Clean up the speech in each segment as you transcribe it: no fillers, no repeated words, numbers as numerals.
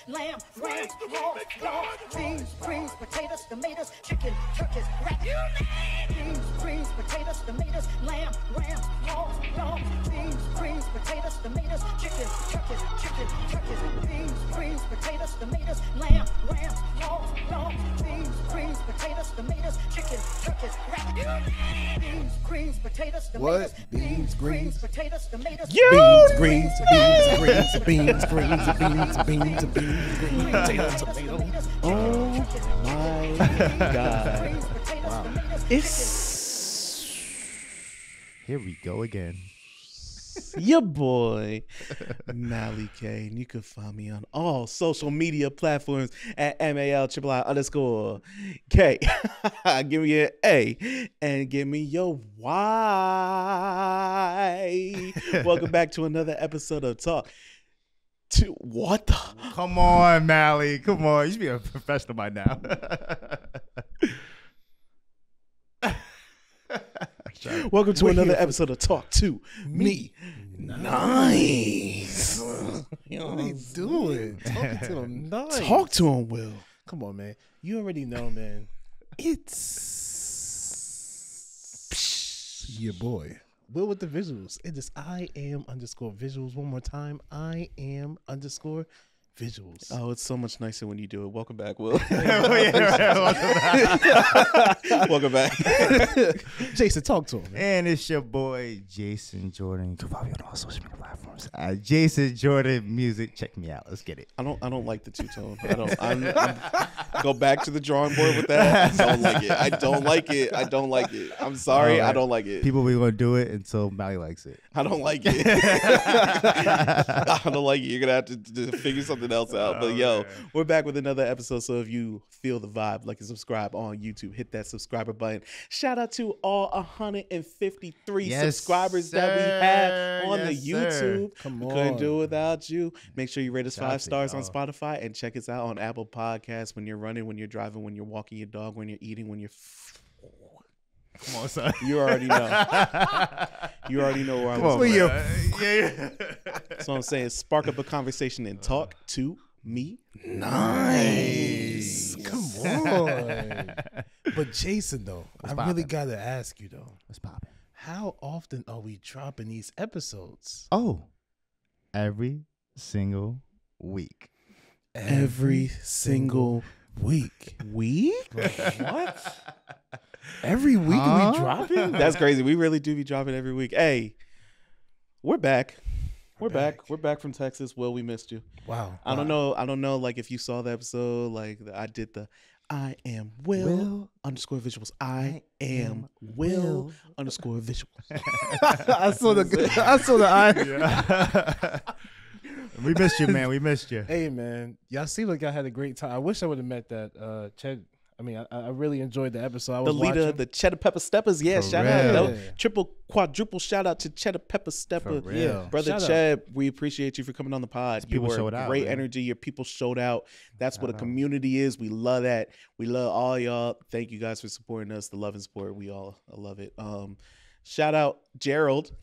lamb, ram, hog, dog, beans, greens, potatoes, tomatoes, chicken, turkeys, rat, beans, greens, potatoes, tomatoes, lamb, ram, hog, dog, beans, greens, potatoes, tomatoes, chicken, turkeys, beans, greens, potatoes, tomatoes, lamb, ram, hog, dog, beans, greens, potatoes, tomatoes, chicken, turkeys, rat, beans, greens, potatoes, tomatoes, beans, greens, potatoes, tomatoes, beans, greens, beans, potatoes, tomatoes. Oh my God. Wow. Here we go again. Your boy, Mally K. And you can find me on all social media platforms at MAL__K. Give me an A and give me your Y. Welcome back to another episode of Talk to What the? Come on, Mally. Come on. You should be a professional by now. Welcome to another episode of Talk to Me Nice. What are you doing? Talking to him nice. Talk to him, Will. Come on, man. You already know, man. It's your boy. Will with the visuals. It is I am_visuals. One more time. I am_visuals. Oh, it's so much nicer when you do it. Welcome back, Will. Welcome back. Jason, talk to him, man. And it's your boy, Jason Jordan. You can follow me on all social media platforms. Jason Jordan Music. Check me out. Let's get it. I don't like the two-tone. I'm go back to the drawing board with that. I don't like it. I'm sorry. Right. I don't like it. People, we going to do it until Mally likes it. I don't like it. I don't like it. You're going to have to figure something else out. But yo, we're back with another episode. So if you feel the vibe, like and subscribe on YouTube, hit that subscriber button. Shout out to all 153 subscribers that we have on the YouTube. Come we on. couldn't do it without you. Make sure you rate us Shout out 5 to stars on y'all. Spotify and check us out on Apple Podcasts when you're running, when you're driving, when you're walking your dog, when you're eating, when you're Come on, son. you already know. You already know where I was. Yeah. That's what I'm saying. Spark up a conversation and talk to me nice. Come on. But Jason, though, I really got to ask you, though. What's poppin'? How often are we dropping these episodes? Oh, every single week. Every single week. What? Every week we dropping? That's crazy. We really do be dropping every week. Hey, we're back. We're back. We're back from Texas. Will, we missed you. Wow. I don't know. Like if you saw the episode, like I did the I am Will _visuals. I am Will _visuals. I saw the eye. We missed you, man. We missed you. Hey, man. Y'all seem like I had a great time. I wish I would have met that Ched. I mean, I really enjoyed the episode. I was The leader watching. of the Cheddar Pepper Steppers. Yeah, For shout real. out. Yeah. Triple, quadruple shout out to Cheddar Pepper Stepper. For real. Brother Shout out. Ched, we appreciate you for coming on the pod. You People were showed out, great man. energy. Your people showed out. That's what a out. community is. We love that. We love all y'all. Thank you guys for supporting us. The love and support. I love it. Shout out Gerald.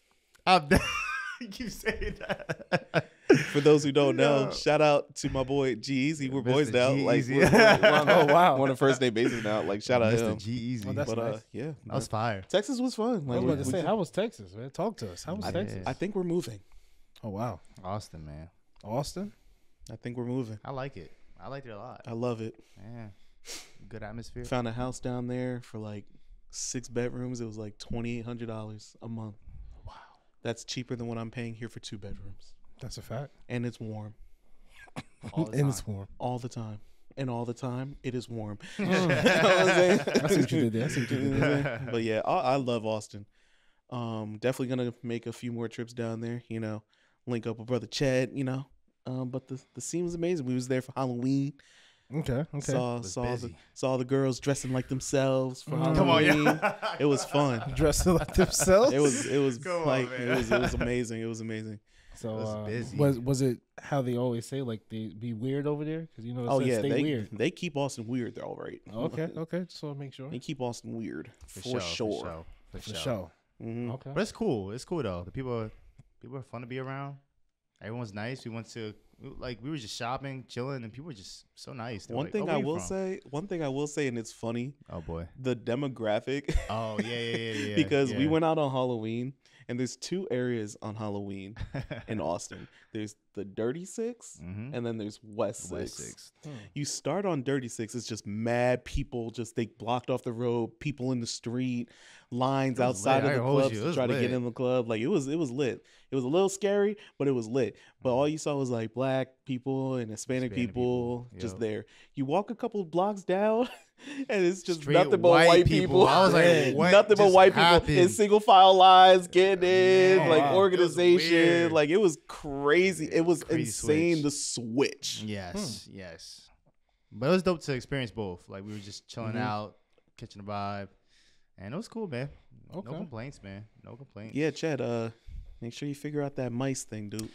You keep saying that. For those who don't know, shout out to my boy G-Eazy. We're boys Mr. now. Like G-Eazy. we're on, Oh, wow. We're on a first name basis now. Like shout out him. Mr. G-Eazy. Oh, that's But nice. yeah, That was fire. Texas was fun. I Like, was about to we- say, how was Texas, man? Talk to us. How was I Texas? did. I think we're moving. Oh, wow. Austin, man. Austin? I think we're moving. I like it. I liked it a lot. I love it. Yeah. Good atmosphere. Found a house down there for like 6 bedrooms. It was like $2,800 a month. Wow. That's cheaper than what I'm paying here for 2 bedrooms. That's a fact. And it's warm All the And time. it's warm. all the time. And all the time, it is warm. Mm. You know what I'm saying? I see what you did there. I see what you did there. But yeah, I love Austin. Definitely gonna make a few more trips down there. You know, link up with brother Chad. You know, but the scene was amazing. We was there for Halloween. Okay. Saw busy. the girls dressing like themselves for Halloween. Come on, yeah. It was fun. Dressing like themselves? It was Come on, like man. it was amazing. It was amazing. So was busy. was it how they always say, like they be weird over there? Because you know, it Oh says yeah, stay weird. they keep Austin weird. They're all right. Okay. Just want to make sure. They keep Austin weird for sure. For For sure. sure. Mhm. Okay. But it's cool. It's cool though. The people are fun to be around. Everyone's nice. We went to Like we were just shopping, chilling, and people were just so nice. They were One like, thing "Oh, where I you will from?" say, and it's funny, Oh boy. the demographic. Oh yeah. Because we went out on Halloween, and there's 2 areas on Halloween in in Austin. There's the Dirty 6, and then there's West 6. West 6. You start on Dirty 6, it's just mad people. Just they blocked off the road, people in the street, lines It was outside lit. of I the ain't hold clubs you. It to was try to get lit. in the club. Like it was lit. It was a little scary, but it was lit. But all you saw was like black people and Hispanic people just Yep. there. You walk a couple blocks down, and it's just Straight nothing but white people. I was like, what Nothing but just white people in happened? single file lines getting in, Man, like wow. organization. weird. Like it was crazy. It was Crazy insane. switch. The switch. Yes. But it was dope to experience both. Like we were just chilling Mm-hmm. out, catching a vibe, and it was cool, man. Okay. No complaints, man. No complaints. Yeah, Chad. Make sure you figure out that mice thing, dude.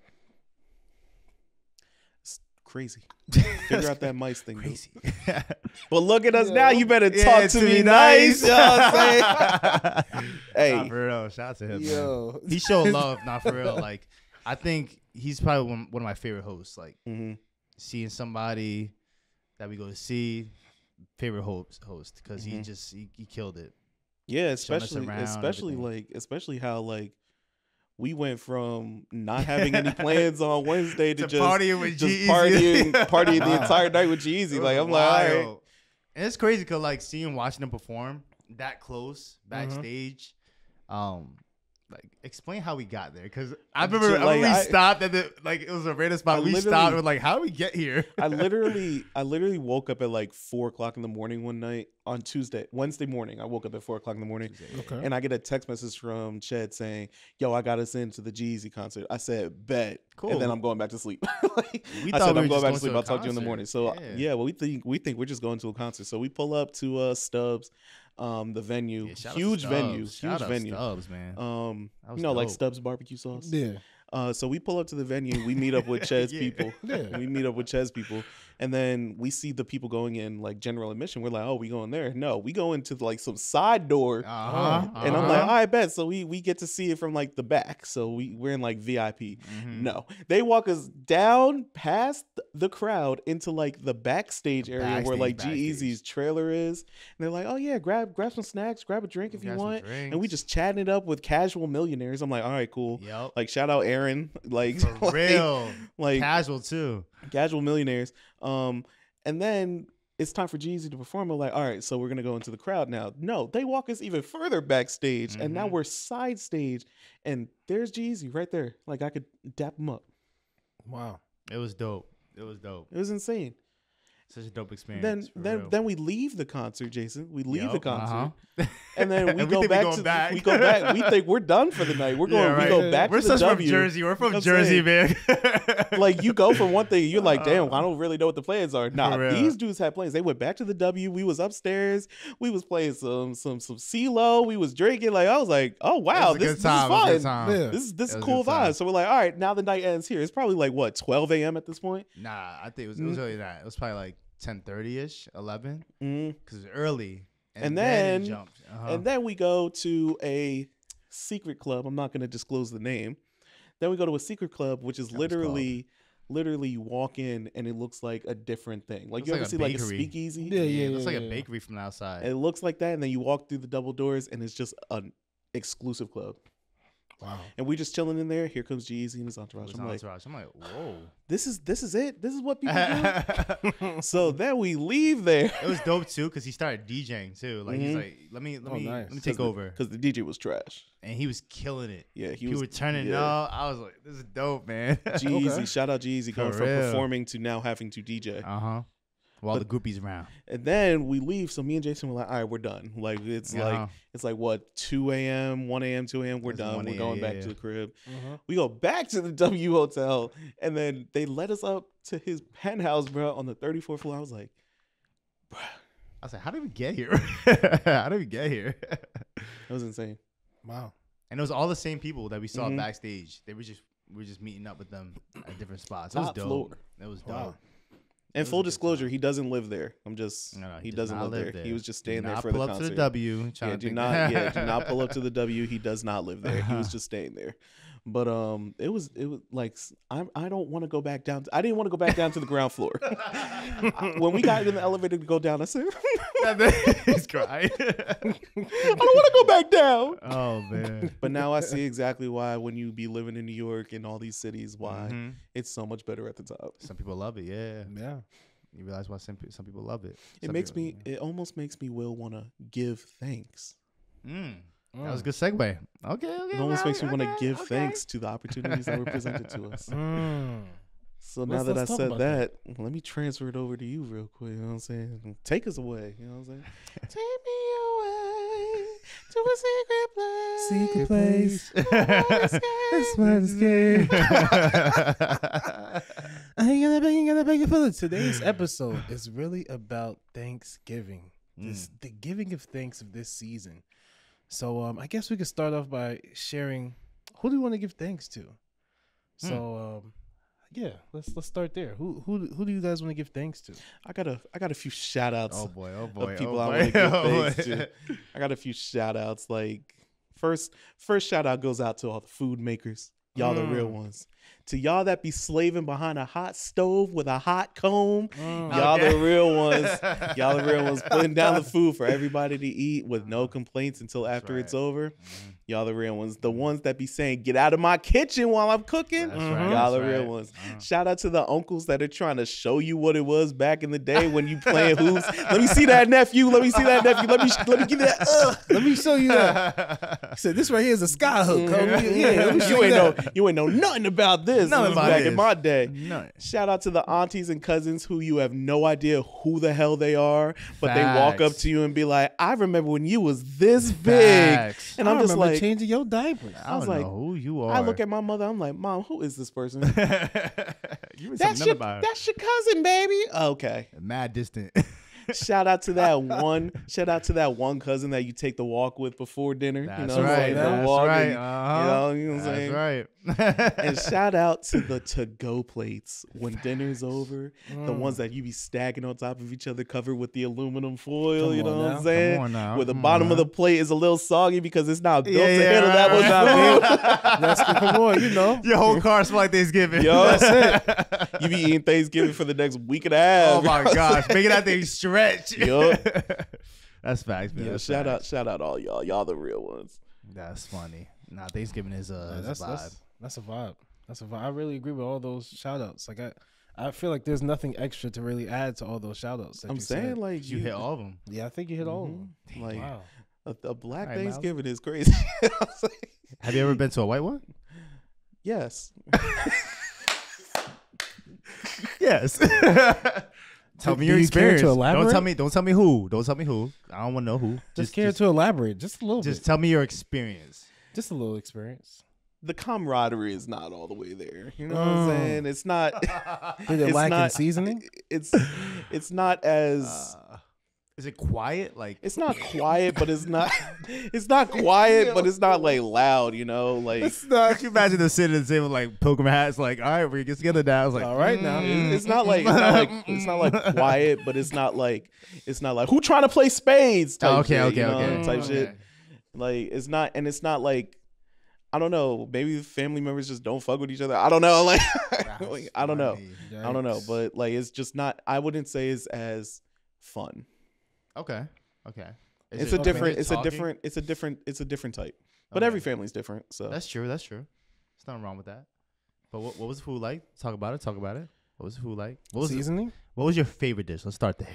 It's crazy. Figure out that mice thing, Crazy. dude. But look at us now. You better Yeah, talk to me nice. You know what I'm saying? Nah, Hey, for real. Shout out to him. Man. Yo. He showed love, not for real. Like I think he's probably one of my favorite hosts. Like Mhm. seeing somebody that we go to see, favorite host because he just he killed it. yeah, Showing us especially around, everything. especially how like we went from not having any plans on Wednesday to To just partying with just G-Eazy. partying the entire night with G-Eazy. It Like was I'm like, all right. wild. And it's crazy because like watching him perform that close backstage, like explain how we got there because I remember Just, like, we I- stopped at the like it was a random spot. I We literally- stopped and were like, how do we get here? I literally woke up at like 4:00 in the morning one night on Wednesday morning. I woke up at 4:00 in the morning, Okay. and I get a text message from Ched saying, "Yo, I got us into the G-Eazy concert." I said, "Bet." Cool. And then I'm going back to sleep. Like, We I thought said, we "I'm were going just back going to sleep. to a I'll talk to you in the concert. morning." So Yeah. well, we think we're just going to a concert. So we pull up to Stubbs, the venue, Yeah, shout out to huge venue, Stubbs. Shout huge out venue. Stubbs, man. That was Like dope. Stubbs barbecue sauce. Yeah. So we pull up to the venue. We meet up with Ched's Yeah. people. Yeah. We meet up with Ched's people. And then we see the people going in like general admission. We're like, oh, we going there? No, we go into like some side door. And I'm like, all right, bet. So we get to see it from like the back. So we're in like VIP. No, they walk us down past the crowd into like the backstage area where like G-Eazy's trailer is. And they're like, oh yeah, grab some snacks, grab a drink if you Grab some want. And we drinks. just chatting it up with casual millionaires. I'm like, all right, cool. Yep. Like shout out Aaron. Like For real. like Casual too. casual millionaires. And then it's time for G-Eazy to perform. We're like, all right, so we're gonna go into the crowd now. No, they walk us even further backstage, and now we're side stage, and there's G-Eazy right there. Like I could dap him up. Wow. It was dope. It was dope. It was insane. Such a dope experience. Then we leave the concert, Jason. We leave the Yup, concert. And then we And go think back going to back. we go back. We think we're done for the night. We're going. Yeah, We right. go back We're to the such from W. Jersey. We're from I'm Jersey, saying. man. Like you go from one thing, you're like, damn, I don't really know what the plans are. Nah, real. these dudes had plans. They went back to the W. We was upstairs. We was playing some CeeLo. We was drinking. Like I was like, oh wow, It was a this good is time. It was a fun. good time. Yeah. This It is was a cool good time. vibes. So we're like, all right, now the night ends here. It's probably like what 12 a.m. at this point. Nah, I think it was really that. It was probably like 10:30ish, 11, Mm. because it was early. And it then- jumped. And then we go to a secret club. I'm not going to disclose the name. Then we go to a secret club, which is literally you walk in and it looks like a different thing. Like Looks you like ever a see like a bakery. speakeasy? Yeah, it looks like yeah. a bakery from the outside. It looks like that, and then you walk through the double doors, and it's just an exclusive club. Wow. And we just chilling in there. Here comes G-Eazy and his entourage. It was I'm like, entourage. I'm like, whoa. this is it. This is what people do. It So then we leave there was dope too because he started DJing too. Like he's Mhm. like, let me nice. take over, because the DJ was trash. and he was killing it. Yeah, he People was were turning yeah. up. I was like, this is dope, man. G-Eazy, Okay. shout out G-Eazy going For from real. performing to now having to DJ. While But- the groupies around. And then we leave. So me and Jason were like, all right, we're done. Like it's like what 2 a.m., 1 a.m., 2 a.m. We're It's done. 1 We're a.m., going back yeah. to the crib. Uh-huh. We go back to the W Hotel, and then they let us up to his penthouse, bro, on the 34th floor. I was like, I was like, how did we get here? How did we get here? that was insane. Wow. And it was all the same people that we saw Mhm. backstage. We were just meeting up with them at different spots. It was Top dope. floor. It was dope. Wow. And was full a good disclosure, time. he doesn't live there. I'm just No, he does doesn't not live there. He was just staying Do there not for pull the up concert. to the W. Yeah, do not pull up to the W. He does not live there. He was just staying there. But it was like I don't want to go back down. I didn't want to go back down to the ground floor. When we got in the elevator to go down, I said, He's crying. I don't want to go back down. Oh man. But now I see exactly why when you be living in New York and all these cities, why it's so much better at the top. Some people love it. Yeah. Yeah. You realize why some people love it. It almost makes me want to give thanks. That was a good segue. Okay. It almost makes me want to give thanks to the opportunities that were presented to us. So now that I said that, let me transfer it over to you real quick. You know what I'm saying? Take us away. You know what I'm saying? Take me away to a secret place. It's my escape. I ain't gonna beg you for it. Today's episode is really about Thanksgiving. The giving of thanks of this season. So I guess we could start off by sharing who do you want to give thanks to. So yeah, let's start there. Who do you guys want to give thanks to? I got a few shout outs. Oh boy. Of people I want to give thanks to. I got a few shout outs. Like first shout out goes out to all the food makers. Y'all the real ones. To y'all that be slaving behind a hot stove with a hot comb, y'all the real ones. Y'all the real ones putting down the food for everybody to eat with no complaints until after it's over. Y'all the real ones. The ones that be saying, get out of my kitchen while I'm cooking. Y'all the real ones. Shout out to the uncles that are trying to show you what it was back in the day when you playing hoops. Let me see that nephew. Let me see that nephew. Let me give you that. Let me show you that. He said, this right here is a sky hook. You ain't know nothing about this. Nothing about back this. in my day. None. Shout out to the aunties and cousins who you have no idea who the hell they are, but they walk up to you and be like, I remember when you was this big. And I'm just like, changing your diapers. I was like, who you are. I look at my mother, I'm like, Mom, who is this person? That's your cousin, baby. Okay. Mad distant. Shout out to that one cousin that you take the walk with before dinner. That's you know, right. That's right. You know what I'm saying? Right. And shout out to the to-go plates when dinner's over. The ones that you be stacking on top of each other, covered with the aluminum foil. You know what I'm saying? Come on now. Where the bottom of the plate is a little soggy because it's not built to handle that much food. Come on, you know. Your whole car smells like Thanksgiving. Yo, that's it. You be eating Thanksgiving for the next week and a half. Oh my gosh, making that thing stretch. Yup. That's facts, man. Yeah, shout out all y'all. Y'all the real ones. That's funny. Nah, Thanksgiving is a vibe. That's a vibe. That's a vibe. I really agree with all those shout outs. Like I feel like there's nothing extra to really add to all those shout outs. I'm saying like you hit all of them. Yeah, I think you hit all of them. Like wow. a black right, Thanksgiving is crazy. Have you ever been to a white one? Yes. Yes. Tell me Do your you care experience. to elaborate? Don't tell me who. Don't tell me who. I don't want to know who. Just to elaborate, just a little bit. Just tell me your experience. Just a little experience. The camaraderie is not all the way there. You know what I'm saying? It's not. Did it lack in seasoning? It's not as. Is it quiet? Like it's not quiet, but it's not. It's not quiet, but it's not like loud. You know, like it's not. Can you imagine them sitting and saying with like pilgrim hats? Like, all right, we're gonna get together now. I was like, all right now. It's not like quiet, but it's not like who trying to play spades? Type shit, type shit. Like it's not like. I don't know. Maybe family members just don't fuck with each other. I don't know. Like, I don't know. I don't know. But like, it's just not. I wouldn't say it's as fun. Okay. It's a different type. But every family's different. So that's true. There's nothing wrong with that. But what was the food like? Talk about it. What was the food like? What was seasoning? What was your favorite dish? Let's start there.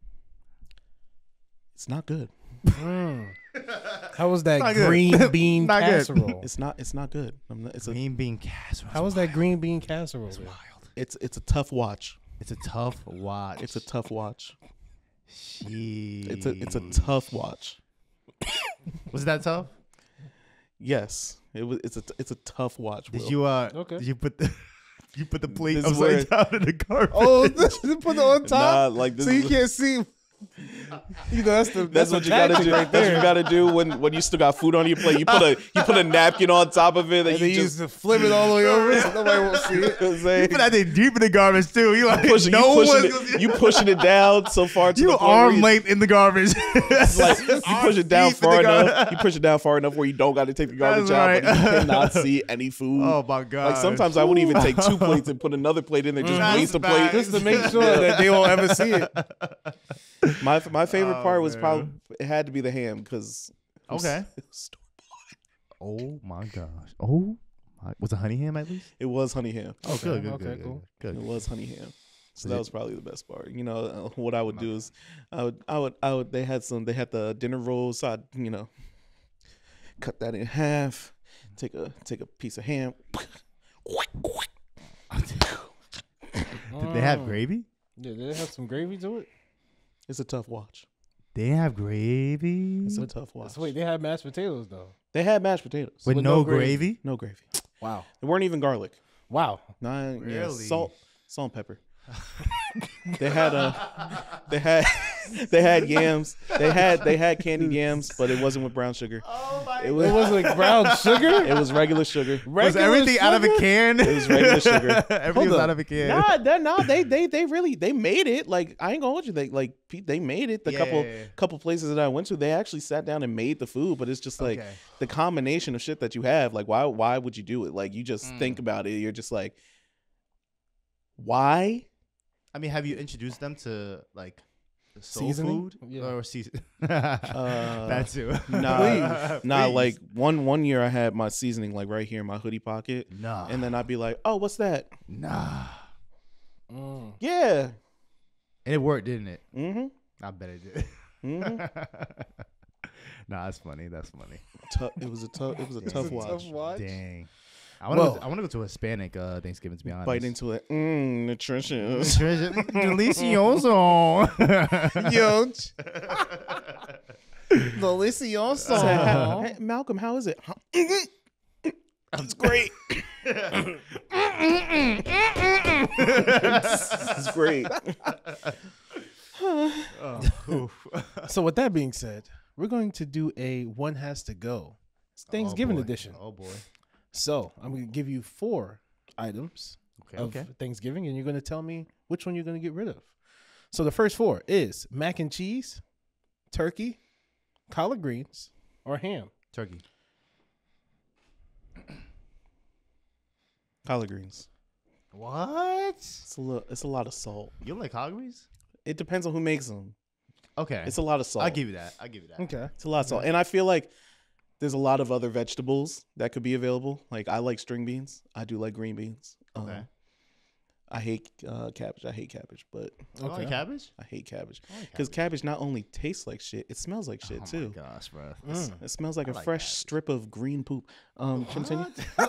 It's not good. How was that green bean casserole? It's not good. It's a green bean casserole. How was that green bean casserole? It's wild. It's a tough watch. It's a tough watch. It's a tough watch. Jeez. It's a tough watch. Was that tough? Yes. It's a tough watch. Did Will. you okay. Did you put the plate This is upside down in the carpet? Oh, put it on top. Nah, like this so you can't see. You know, That's what you gotta do. That's what you gotta do when you still got food on your plate. You put a napkin on top of it. And you just to flip it all the way over so nobody won't see it. You put that thing deep in the garbage too. You like you pushing it down so far to you the point arm length in the garbage. like you push it down far enough. You push it down far enough where you don't got to take the garbage out, but you cannot see any food. Oh my god! Like sometimes I wouldn't even take 2 plates and put another plate in there, just waste a plate just to make sure that they won't ever see it. My favorite part was probably it had to be the ham because okay. Oh my gosh! Oh, was it honey ham at least? It was honey ham. Oh, good. It was honey ham. So that was probably the best part. You know, what I would do is, I would. They had the dinner rolls. So I'd, cut that in half. Take a piece of ham. Did they have gravy? Yeah, did they have some gravy to it? It's a tough watch. They have gravy. It's a tough watch. So wait, they had mashed potatoes though. They had mashed potatoes with no gravy. No gravy. Wow. They weren't even garlic. Wow. Nah, Really? yeah, salt and pepper. They had yams. They had candied yams, but it wasn't with brown sugar. Oh my! It wasn't like brown sugar. It was regular sugar. Was everything out of a can? It was regular sugar. Everything was out of a can. They really made it. Like I ain't gonna hold you. They made it. The couple places that I went to, they actually sat down and made the food. But it's just like the combination of shit that you have. Like why would you do it? Like you just think about it. You're just like, why? I mean, have you introduced them to like soul seasoning? food or season? That too. Nah. Please. Like one year I had my seasoning like right here in my hoodie pocket. Nah. And then I'd be like, oh, what's that? Nah. Yeah. And it worked, didn't it? Mm-hmm. I bet it did. Mm-hmm. Nah, that's funny. That's funny. It was a tough watch. Dang. I want to go to a Hispanic Thanksgiving, to be honest. Bite into it. Nutritious. Delicioso. Huge. Delicioso. Hey, Malcolm, how is it? It's great. It's great. So with that being said, we're going to do a one has to go. It's Thanksgiving edition. Oh boy. So I'm going to give you 4 items of Okay. Thanksgiving, and you're going to tell me which one you're going to get rid of. So the first 4 is mac and cheese, turkey, collard greens, or ham. Turkey. Collard greens. What? It's a lot of salt. You don't like collard greens? It depends on who makes them. Okay. It's a lot of salt. I'll give you that. Okay. It's a lot of salt. And I feel like there's a lot of other vegetables that could be available. Like I like string beans. I do like green beans. Okay. I hate cabbage. I hate cabbage, but You like cabbage? I hate cabbage I like because cabbage not only tastes like shit, it smells like shit too. Oh my gosh, bro. It smells like a like fresh cabbage. strip of green poop. Continue.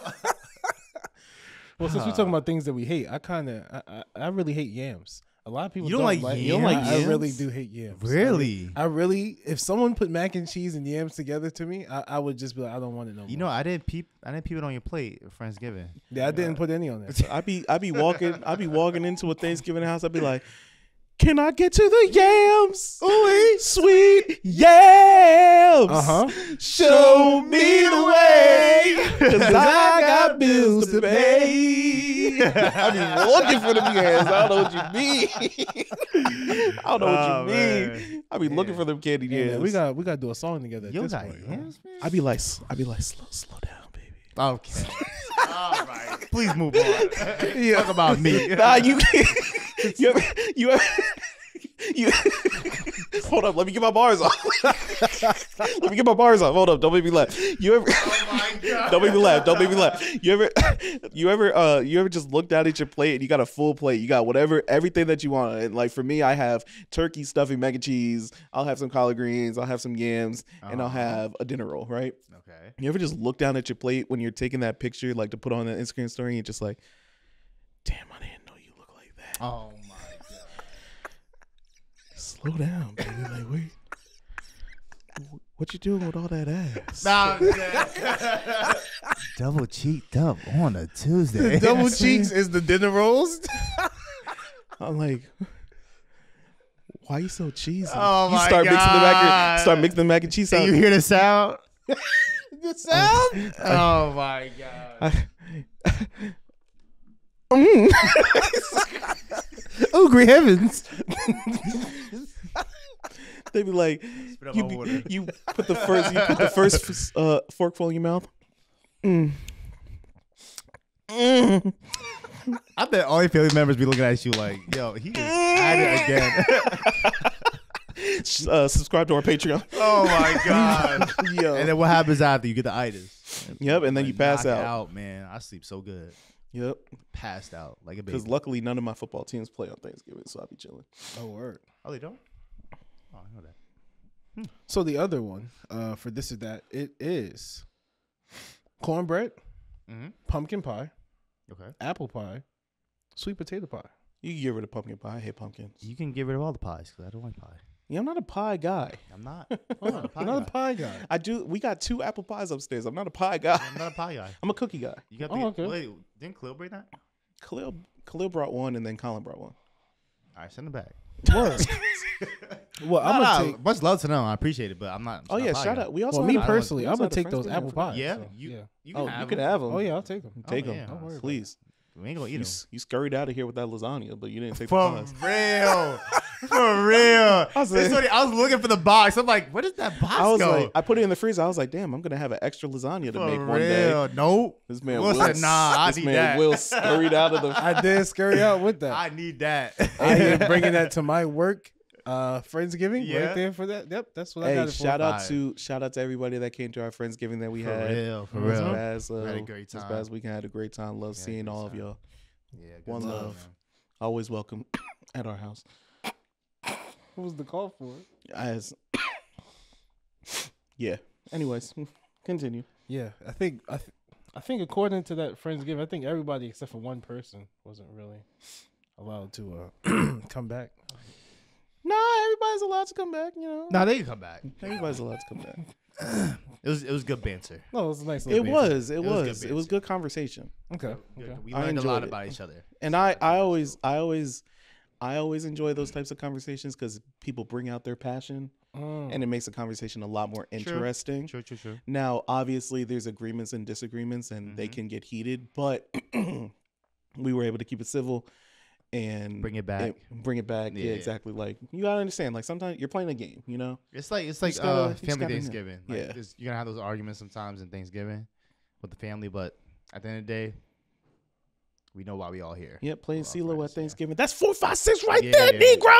Well, since we're talking about things that we hate, I really hate yams. A lot of people You don't like yams. You don't like I yams? really do hate yams. Really? I really, if someone put mac and cheese and yams together to me, I would just be like, I don't want it no more. You know, I didn't peep it on your plate for Friendsgiving. Yeah, I didn't put any on there. I be walking into a Thanksgiving house. I'd be like, can I get to the yams? Ooh, sweet yams. Show me the way, 'cause I got bills to pay. I be looking for them yams. I don't know what you mean. I don't know what you mean. I be looking for them candy yams. Yeah, we got to do a song together at You this got point. yams, man? I be like, slow down, baby. Okay. All right. Please move on. Talk about me. Nah, you hold up, let me get my bars off. Hold up, don't make me laugh. You ever Don't make me laugh. You ever just look down at your plate and you got a full plate. You got everything that you want. And like for me, I have turkey, stuffing, mac and cheese. I'll have some collard greens, I'll have some yams, and I'll have a dinner roll, right? Okay. You ever just look down at your plate when you're taking that picture like to put on an Instagram story and you're just like, damn, I didn't know you look like that. Oh my god. Slow down, baby. Like, wait. What you doing with all that ass? Double cheeked up on a Tuesday. Double cheeks is the dinner rolls. I'm like, Why you so cheesy? Oh you my start God. Start mixing the mac and cheese. You hear the sound? The sound. Oh my God. Oh, great heavens! They be like, up my water. you put the first forkful in your mouth. I bet all your family members be looking at you like, yo, he is at it again. Subscribe to our Patreon. Oh my God. Yo. And then what happens after you get the itis? Yep, and then you pass Knock it out. Man, I sleep so good. Yep. Passed out like a baby. Because luckily none of my football teams play on Thanksgiving, so I'll be chilling. Oh, word. Oh, they don't? Oh, I know that. So the other one for this or that, it is cornbread, pumpkin pie, Okay. apple pie, sweet potato pie. You can get rid of pumpkin pie. I hate pumpkins. You can get rid of all the pies because I don't like pie. Yeah, I'm not a pie guy. I'm not. You're not a pie guy. We got 2 apple pies upstairs. I'm not a pie guy. I'm not a pie guy. I'm a cookie guy. You got Oh, okay. Wait, didn't Khalil bring that? Khalil brought one, and then Colin brought one. All right, send it back. Word. Well, I'm gonna take. Much love to them. I appreciate it, but I'm not. Oh not a yeah, pie shout guy. out. We also Well, had me a- personally, we I'm also gonna had a take those Friendsgiving apple for- pies. Yeah, so, you yeah. you Oh, can have you can them. have them. Oh yeah, I'll take them. Take Oh, them, yeah. Don't worry about please. We ain't gonna eat them. You scurried out of here with that lasagna, but you didn't take the For pies. real. For real. was It's like- funny, I was looking for the box. I'm like, where does that box I was go? like, I put it in the freezer. I was like, damn, I'm gonna have an extra lasagna to For make real. one day. Nope. This man, Will Will, said, nah, I this need man that. Will scurried out of the. I did scurry out with that. I need that. I am bringing that to my work. Friendsgiving Yeah. right there for that. Yep, that's what I Hey, got it for. shout out to everybody that came to our Friendsgiving that we For had. real, for This real. past, Had a great This time. past weekend, had a great time. Love Yeah, seeing good all of time. y'all. Yeah, good One time, love. man. Always welcome at our house. What was the call for? As yeah. Anyways, continue. Yeah, I think according to that Friendsgiving, I think everybody except for one person wasn't really allowed to come back. No, everybody's allowed to come back. You know, Nah, they can come back. everybody's allowed to come back. It was good banter. No, it was a nice. It little banter. was. It was was. good It was good conversation. Okay. Good. Okay. We I learned a lot enjoyed it. about each other. And I always enjoy those types of conversations because people bring out their passion and it makes the conversation a lot more interesting. True. Now, obviously, there's agreements and disagreements, and they can get heated, but we were able to keep it civil and Bring it back. Bring it back. Yeah, Yeah. exactly. Like you gotta understand. Like sometimes you're playing a game. You know. It's like just gotta- you just family gotta know. Thanksgiving. Like, Yeah. you're gonna have those arguments sometimes in Thanksgiving with the family, but at the end of the day, we know why we all here. Yep. Playing We're all CeeLo friends, at yeah. Thanksgiving. That's 4, 5, 6 right Yeah. there,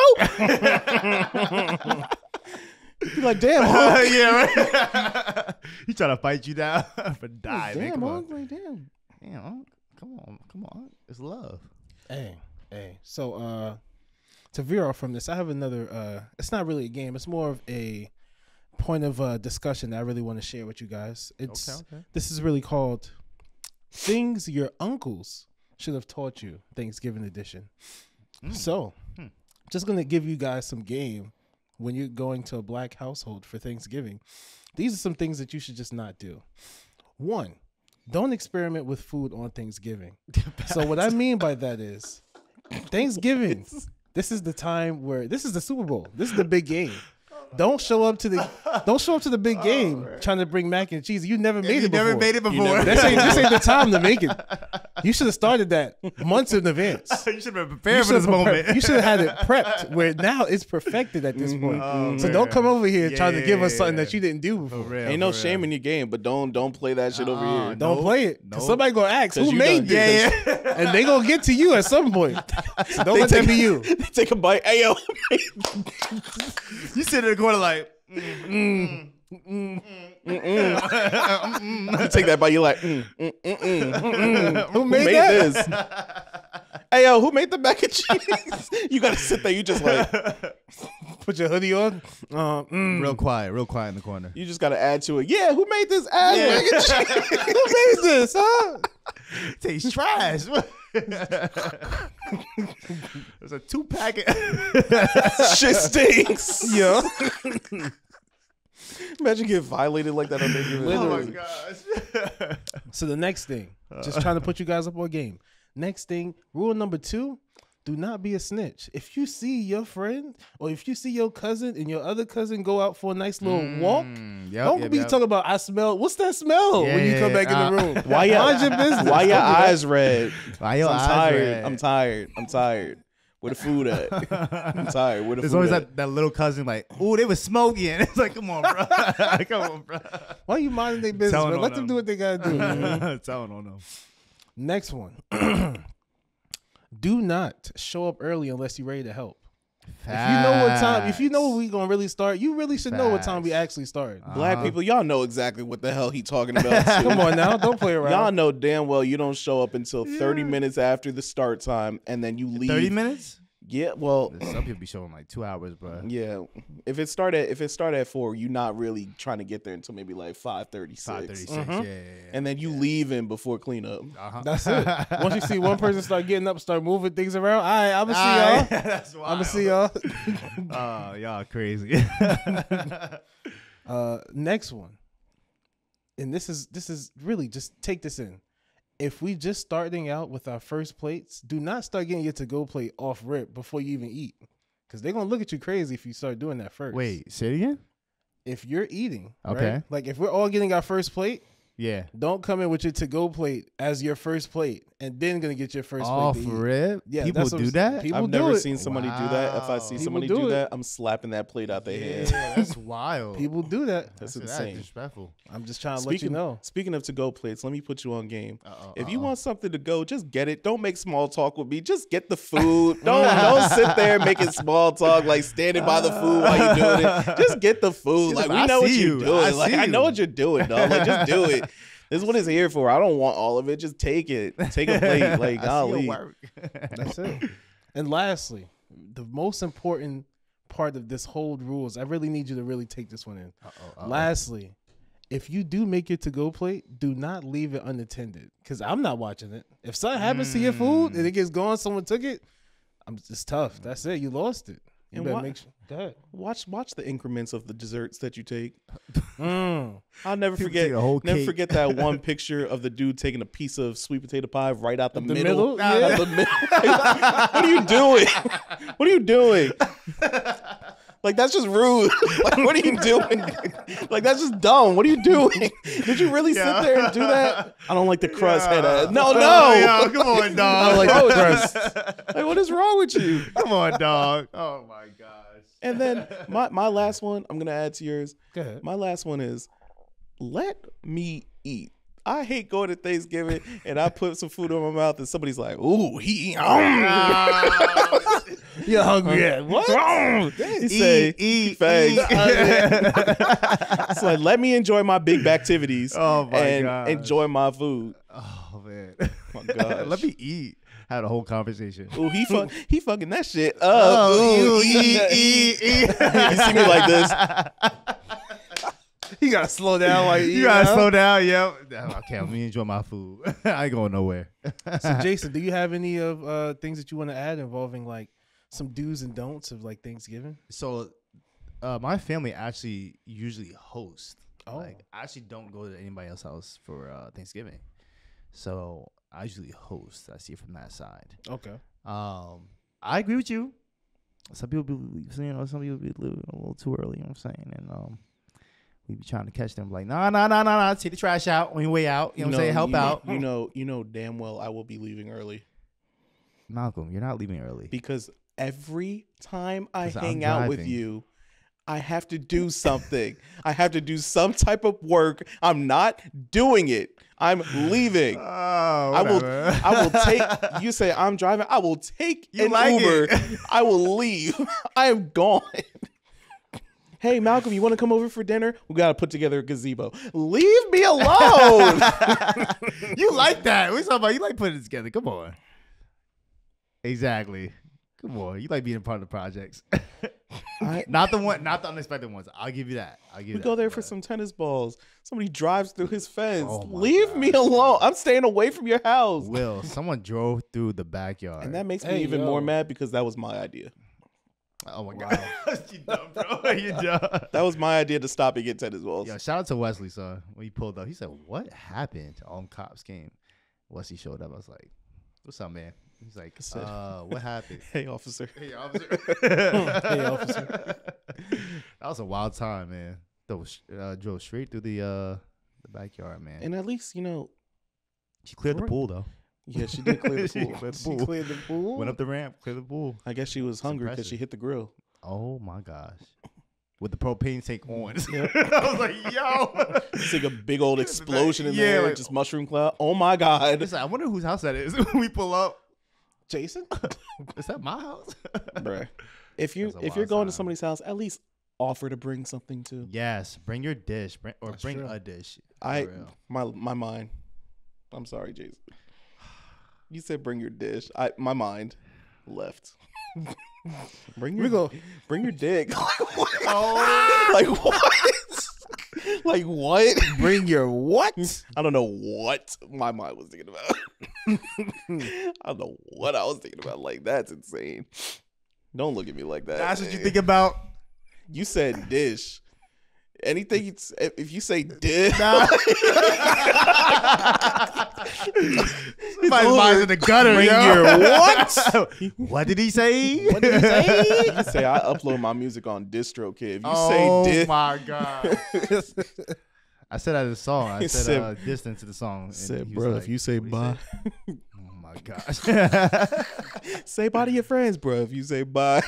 Negro. You're like, damn, Hunk. Yeah, right. He trying to fight you down for die, man. Damn, Come on. Hunk. Like, damn. Damn, Unc. Come on. It's love. Hey. So to veer off from this, I have another. It's not really a game. It's more of a point of discussion that I really want to share with you guys. It's Okay. This is really called things your uncles should have taught you, Thanksgiving edition. So, just gonna give you guys some game when you're going to a black household for Thanksgiving. These are some things that you should just not do. One, don't experiment with food on Thanksgiving. So what I mean by that is Thanksgiving. This is the time where this is the Super Bowl. This is the big game. Don't show up to the big game trying to bring mac and cheese. You never made it before. Never made it before. This ain't the time to make it. You should have started that months in advance. You should have been prepared for this moment. You should have had it prepped where now it's perfected at this point. So don't come over here trying to give us something that you didn't do before. Ain't no shame in your game, but don't play that shit over here. Don't play it. 'Cause somebody gonna ask who you made done this, did and they gonna get to you at some point. So don't let that be you. They take a bite. Hey yo, You sit in the corner like, you take that bite. You're like, Who who made made that? this? Hey yo, who made the mac and cheese? You gotta sit there. You just like, Put your hoodie on. real quiet in the corner. you just gotta add to it. Yeah, who made this ass mac and cheese? Who made this? Huh? Tastes trash. There's a 2-packet. Shit stinks. Yeah. Imagine getting violated like that on Thanksgiving. Oh my Literally. gosh. So the next thing, just trying to put you guys up on game. Next thing, rule number 2, do not be a snitch. If you see your friend or if you see your cousin and your other cousin go out for a nice little walk, don't be talking about I smell. What's that smell when you come back in the room? Why mind your business? Why your eyes red? Why your eyes tired. red? I'm tired. Where the food at? I'm tired. Where the There's food always at? that little cousin like, ooh, they was smoking. It's like, come on, bro. Come on, bro. Why you minding their business, Telling man? on Let them do what they gotta do. man. Telling on them. Next one. Do not show up early unless you're ready to help. If you know what time, if you know when we gonna really start, you really should know what time we actually start. Black people, y'all know exactly what the hell he talking about. Too. Come on now, don't play around. Y'all know damn well you don't show up until 30 minutes after the start time, and then you leave. 30 minutes? Yeah, well, Some people be showing like 2 hours, bro. yeah. If it start at 4, you're not really trying to get there until maybe like 5:36. 5:36. Yeah. And then you leaving before cleanup. That's it. Once you see one person start getting up, start moving things around, all right, I'm gonna see y'all. That's wild. I'm gonna see y'all. Oh, y'all crazy. Next one, and this is really just take this in. If we just starting out with our first plates, do not start getting your to-go plate off rip before you even eat, because they're gonna look at you crazy if you start doing that first. Wait, say it again? If you're eating, Okay. right? Like if we're all getting our first plate, Yeah. don't come in with your to-go plate as your first plate and then gonna get your first Off plate to eat. rip? Yeah, People that's what do I'm- that? People I've do never it. seen somebody do that. If I see Wow. somebody People do do that, it. I'm slapping that plate out their hand. Yeah, that's wild. People do that. That's That's insane. disrespectful. I'm just trying to let you know. Speaking of to-go plates, let me put you on game. Uh-oh, If you want something to go, just get it. Don't make small talk with me. Just get the food. Don't sit there making small talk, like standing by the food while you're doing it. Just get the food. Like, we I know what see you're you. doing. I Like, see I know you. what you're doing, dog. Like, just do it. This is what it's here for. I don't want all of it. Just take it. Take a plate. Like, I see golly. your work. That's it. And lastly, the most important part of this whole rules, I really need you to really take this one in. Lastly, if you do make your to-go plate, do not leave it unattended, because I'm not watching it. If something happens to your food and it gets gone, someone took it, it's tough. That's it. You lost it. You And better what- make sure. Go ahead. Watch the increments of the desserts that you take. Mm. I'll never People forget. take a whole Never cake. forget that one picture of the dude taking a piece of sweet potato pie right out the middle. Yeah. Out the middle. What are you doing? What are you doing? Like, that's just rude. Like, what are you doing? Like, that's just dumb. What are you doing? Did you really sit there and do that? I don't like the crust. No. Yo, come on, I dog. don't like the crust. Like, what is wrong with you? Come on, dog. Oh my gosh. And then my last one, I'm gonna add to yours. Go ahead. My last one is, let me eat. I hate going to Thanksgiving and I put some food in my mouth and somebody's like, "Ooh, he." You're hungry yet? What? He say, eat. It's like, let me enjoy my big activities Oh my and gosh. enjoy my food. Oh man. My gosh. Let me eat. Had a whole conversation. Ooh, he fucking that shit up. Oh, Ooh, eat. You see me like this. You gotta slow down while you eat. You gotta huh? slow down, yep. Okay, let me enjoy my food. I ain't going nowhere. So, Jason, do you have any of things that you want to add involving like some do's and don'ts of like Thanksgiving? So, my family actually usually hosts. Oh. Like, I actually don't go to anybody else's house for Thanksgiving. So I usually host. I see it from that side. Okay. I agree with you. Some people be, some people be living a little too early. You know what I'm saying? And we be trying to catch them like, nah. Take the trash out on your way out. You know what I'm saying? Help out. You know damn well I will be leaving early. Malcolm, you're not leaving early. Because every time I 'Cause hang I'm out with driving. you, I have to do something. I have to do some type of work. I'm not doing it. I'm leaving. I will take, you say I'm driving, I will take You an like Uber. it. I will leave. I am gone. Hey, Malcolm, you want to come over for dinner? We got to put together a gazebo. Leave me alone. You like that. We talking about you like putting it together. Come on. Exactly. Come on. You like being a part of the projects. Not the unexpected ones. I'll give you that. We go there for some tennis balls. Somebody drives through his fence. Oh my Leave me alone. I'm staying away from your house. Will, someone drove through the backyard. And that makes me Hey, even yo. more mad because that was my idea. oh my God. You dumb, bro. You dumb. That was my idea to stop and get tennis balls. Yo, shout out to Wesley, son. When he pulled up, he said, "What happened?" All them cops came. Wesley showed up. I was like, "What's up, man?" He's like, said- what happened? Hey, officer. Hey, officer. Hey, officer. That was a wild time, man. Drove straight through the backyard, man. And at least, She cleared the pool, though. yeah, she did clear the She pool. cleared the She pool. cleared the pool. Went up the ramp, cleared the pool. I guess she was hungry because impressive. she hit the grill. Oh, my gosh. With the propane tank on. Yep. I was like, yo. It's like a big old explosion in Yeah, there, like- just mushroom cloud. Oh my God. It's like, I wonder whose house that is. When we pull up, Jason? is that my house? Bruh. If you're That's a wild going to time. somebody's house, at least offer to bring something too. Yes, bring your dish, bring That's bring true. a dish. I For real. my mind. I'm sorry, Jason. You said bring your dish. My mind left. bring your dick. Oh. Like what? Like what? Bring your what? I don't know what my mind was thinking about. I don't know what I was thinking about. Like that's insane. Don't look at me like that. That's what you man. think about. You said dish. Anything if you say dish, Somebody's minds in the gutter. Bring yo. your what? What did he say? What did he say? You say I upload my music on DistroKid. If you Oh say dish, my god! I said that in the song. I He said said- distance to the song. and said, he was bro, like, if you say what bye, did he say? Oh my gosh! say bye to your friends, bro. If you say bye,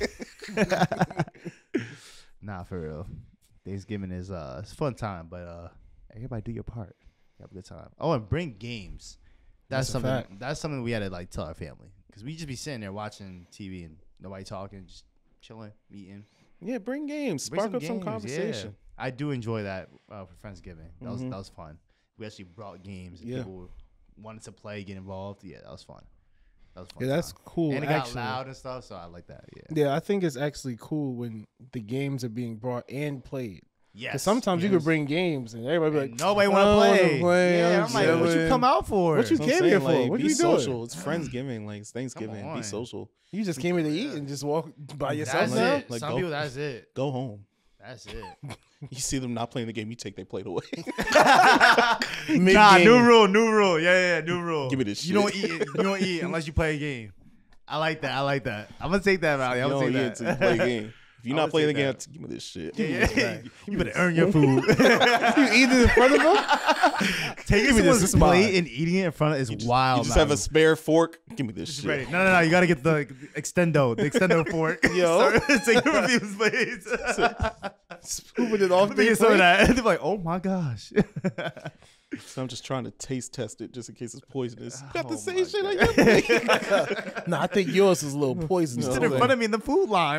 Nah, for real. Thanksgiving is it's a fun time, but everybody do your part. Have a good time. Oh, and bring games. That's That's a something. fact. That's something we had to like tell our family because we just be sitting there watching TV and nobody talking, just chilling, eating. yeah, bring games, Bring spark up some games, conversation. Yeah. I do enjoy that for Friendsgiving. That Mhm. was fun. We actually brought games. And Yeah. people wanted to play, get involved. Yeah, that was fun. That was fun. Yeah, that's time. cool. And it actually. got loud and stuff, so I like that. Yeah. Yeah, I think it's actually cool when the games are being brought and played. Yes. Because sometimes you yes. could bring games and everybody be like, And nobody want "I to don't wanna play. play, Yeah, I'm I'm like, what you chilling." come out for? What you That's what I'm came here saying, for? like, What be you doing? social. It's Friendsgiving, like it's Thanksgiving. on. Be social. You just came here to eat and just walk by yourself That's now? it. Like, Some go- people, that's it. Go home. That's it. You see them not playing the game, you take their plate away. Nah, Mid-game. new rule. Yeah, new rule. Give me this You don't shit. eat. You don't eat unless you play a game. I like that. I'm gonna take that, Valley. I'm You gonna don't take eat that. until you play a game. If you're I not would playing the take game, that. give me this shit. Yeah. You better earn your food. You eat it in front of them? Taking me this, someone's this is mine. plate and eating it in front of is wild. You just have a Malcolm. spare fork. Give me this Just shit. ready. No. You gotta get the extendo fork. Yo. Take your people's plates. Scooping it off Let me the get some of plate. that. They're like, oh my gosh. So I'm just trying to taste test it just in case it's poisonous. You got the Oh same my shit on your plate. No, I think yours is a little poisonous. Sit in front of me in the food line.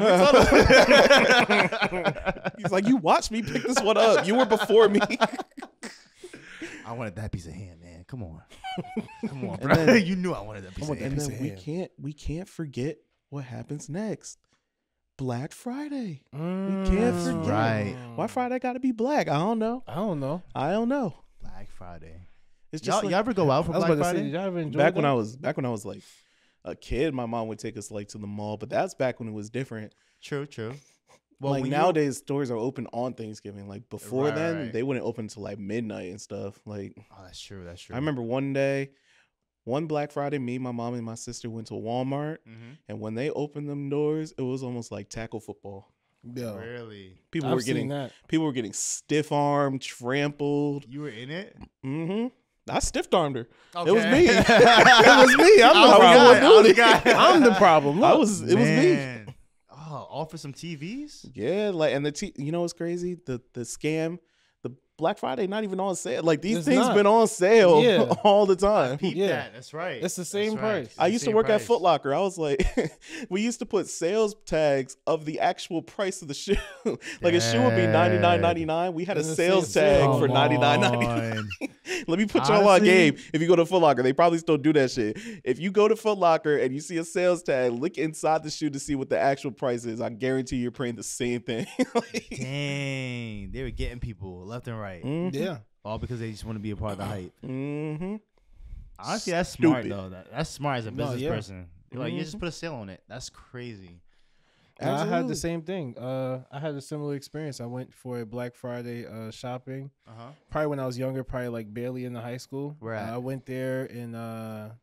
He's like, you watched me pick this one up. You were before me. I wanted that piece of ham, man. Come on. Come on, And bro. then- You knew I wanted that piece of ham. And piece then of ham. we can't forget what happens next. Black Friday. Mm, We can't That's forget. right. Why Friday got to be black? I don't know. I don't know. I don't know. Black Friday. It's just Y'all like, ever go out for I was Black about to say, Friday? did y'all ever enjoy back that? when I was like a kid, my mom would take us like to the mall, but that's back when it was different. True. Well, like when nowadays, stores are open on Thanksgiving. Like before Right, then, right. they wouldn't open until like midnight and stuff. Like Oh, that's true. That's true. I remember one Black Friday, me, my mom, and my sister went to Walmart, Mhm. and when they opened them doors, it was almost like tackle football. Yo, Really? People I've were seen getting that. stiff armed, trampled. You were in it? Mm-hmm. I stiff armed her. Okay. It was me. It was me. I'm I the was problem. the one doing it. I'm the problem. I Look. was. It was me. Man. Oh, offer some TVs? Yeah, like and you know what's crazy? The scam, the Black Friday not even on sale. Like these It's things not. been on sale Yeah. all the time. Peep Yeah. that. That's right. It's the same That's right. price. It's I the used to same work at price. Foot Locker. I was like, we used to put sales tags of the actual price of the shoe. Like a shoe would be $99.99. We had a And it sales says tag sale. for Come $99.99. on. Let me put y'all on Honestly- game. If you go to Foot Locker, they probably still do that shit. If you go to Foot Locker and you see a sales tag, look inside the shoe to see what the actual price is. I guarantee you're paying the same thing. Like, Dang. They were getting people left and right. Yeah. All because they just want to be a part of the hype. Mm-hmm. Honestly, that's smart, Stupid. though. That's smart as a No, business yeah. person. You're like, you Mm-hmm. just put a sale on it. That's crazy. No, I had Absolutely. the same thing. I had a similar experience. I went for a Black Friday shopping. Uh-huh. Probably when I was younger, probably like barely in the high school. Where at? I went there in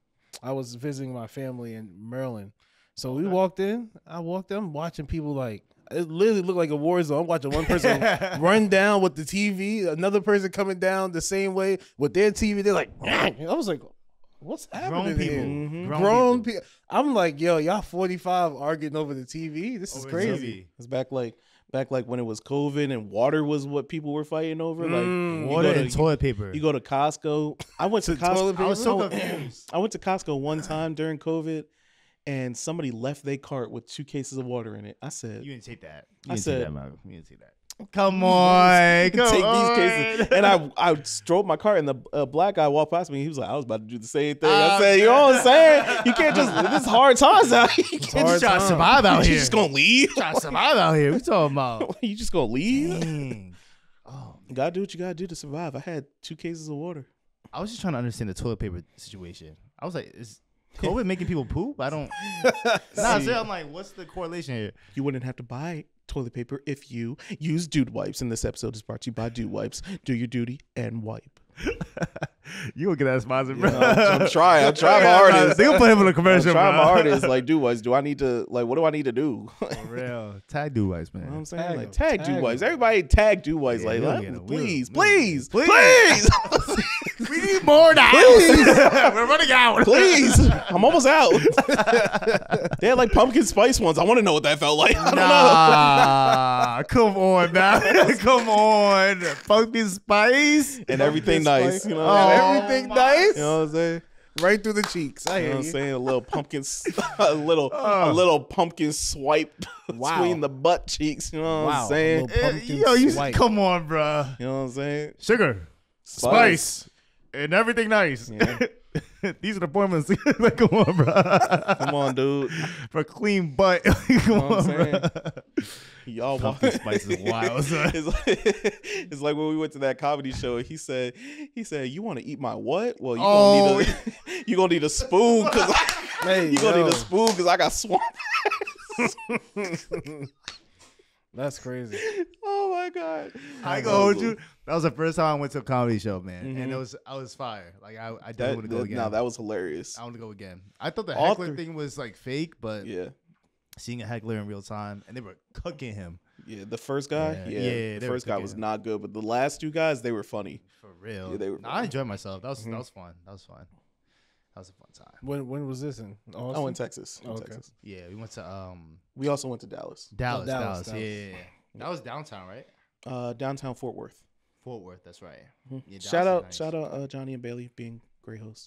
I was visiting my family in Maryland. So we walked in. I walked in. I'm watching people like, it literally looked like a war zone. I'm watching one person run down with the TV, another person coming down the same way with their TV. They're like, I was like, what's happening here? Grown people. I'm like, yo, y'all 45 arguing over the TV. This is crazy. It's back like when it was COVID and water was what people were fighting over. Like water and toilet paper. You go to Costco. I went to Costco. I was so confused. I went to Costco one time during COVID. And somebody left their cart with 2 cases of water in it. I said, "You didn't take that." I said, "You didn't take that." Come on, take these cases. And I strode my cart, and the black guy walked past me. He was like, "I was about to do the same thing." I said, "You know what I'm saying? You can't just. This is hard times out here. You can't just try to survive out here. You just gonna leave? Try to survive out here. We talking about? You just gonna leave? Dang. Oh, you gotta do what you gotta do to survive." I had 2 cases of water. I was just trying to understand the toilet paper situation. I was like, is COVID making people poop? I don't. I'm like, what's the correlation here? You wouldn't have to buy toilet paper if you use Dude Wipes. And this episode is brought to you by Dude Wipes. Do your duty and wipe. You gonna get that sponsor, bro? I'm trying my hardest. They gonna put him in a commercial. I'm trying my hardest. Like, Dude Wipes. Do I need to what do I need to do? For real. Tag Dude Wipes, man. You know what I'm saying? Tag Dude Wipes. Everybody tag Dude Wipes. Yeah, Please. We need more now. Please. We're running out. Please. I'm almost out. They had like pumpkin spice ones. I want to know what that felt like. I don't know. Come on, man. Come on. Pumpkin spice. And everything nice. You know? Everything nice. You know what I'm saying? Right through the cheeks. You know what I'm saying? A little pumpkin, a little pumpkin swipe between the butt cheeks. You know what I'm saying? Come on, bro. You know what I'm saying? Sugar, spice, and everything nice. Yeah. These are the formulas. Like, come on, bro. Come on, dude. For clean butt. Come on, bro. Y'all pumpkin spice is wild. It's like when we went to that comedy show. He said, "You want to eat my what? Well, you gonna need a spoon because gonna need a spoon because I got swamp." That's crazy. Oh my god! I ain't gonna hold you. That was the first time I went to a comedy show, man, and I was fire. Like I definitely want to go again. No, that was hilarious. I want to go again. I thought the heckler thing was like fake, but yeah, seeing a heckler in real time, and they were cooking him. Yeah, the first guy, the first guy was not good, but the last 2 guys, they were funny. For real. Yeah, they were. I enjoyed myself. That was fun. That was fun. That was a fun time. When was this in Austin? Oh, in Texas. Texas. Yeah, we went to we also went to Dallas. Dallas. Yeah. That was downtown, right? Downtown Fort Worth. Fort Worth, that's right. Mm-hmm. Yeah, shout out Johnny and Bailey being great hosts.